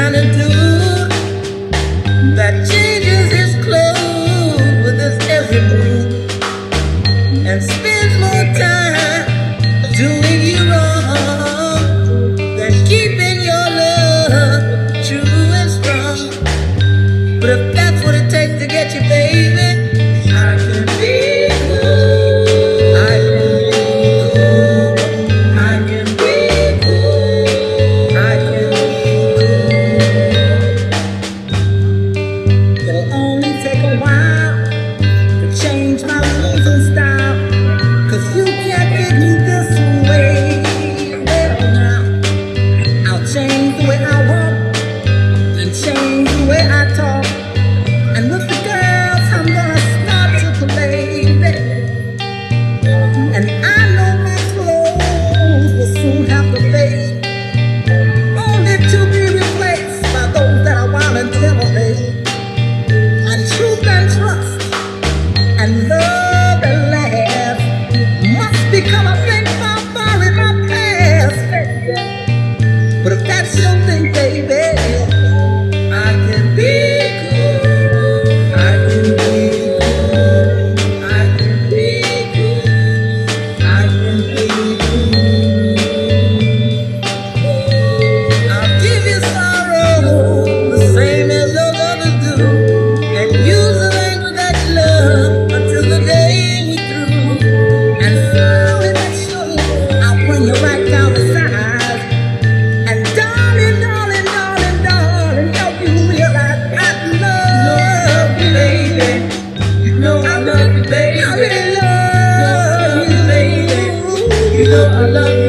kind of dude that changes his clothes with his every move and spends more time doing you wrong than keeping your love true and strong. But if that's what it takes to get you, baby, I can be cool. I can be cool. I can be cool. It'll only take a while to change my rules and style, 'cause you can't get me this way. Well, now I'll change the way I walk and change the way I talk. And with the girls, I'm gonna start to play, baby. And I know my clothes will soon have to fade, only to be replaced by those that I want to intimidate. And truth and trust and love and laugh must become a thing far, far in my past. But if that's your thing, baby, I can be cool. I can be cool. I can be cool. I can be cool. I'll give you sorrow the same as those others do, and use the language that you love until the day we through. And slowly but surely, I'll bring you right down the side. And darling, darling, darling, darling, help you realize I love you, baby. You know I love you, baby. I really love you, baby. You know I love you.